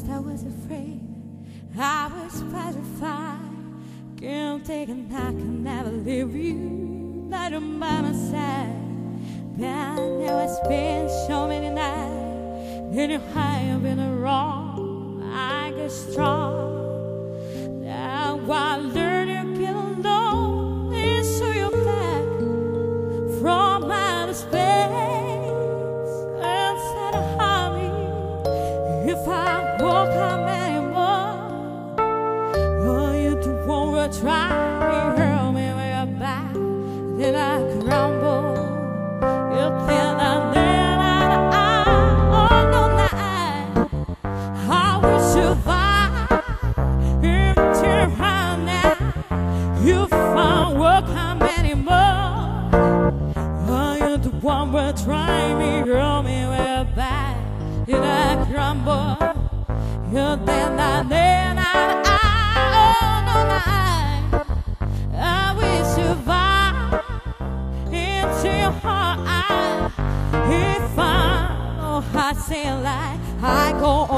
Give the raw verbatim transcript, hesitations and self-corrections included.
first I was afraid, I was petrified. Can't take it, I can never leave you, not on by my side. But now I spent so many nights, getting high up in the wrong. I get strong. Now I learn to get alone, and so you're back from outer space. Instead of harming me, if I walk out anymore, oh, you don't want to try to hurt me when you're back, then I crumble. You think I then I, oh no, not I will survive until right now. You found work how many more? Oh, you're the one who trying me, hurt me when you're back, then I crumble. You think I then I, oh no, not I will survive into your heart. I, if I, oh, I say like I go